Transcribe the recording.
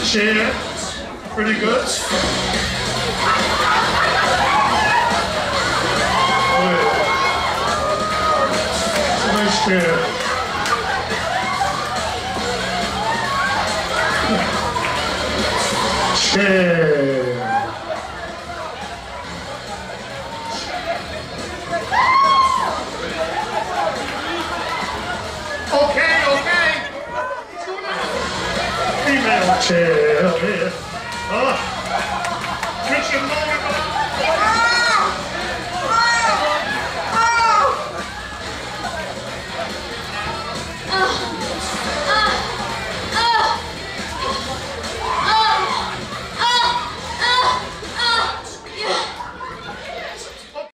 Chair, pretty good. Nice chair. Chair. Okay. Female chair. Oh.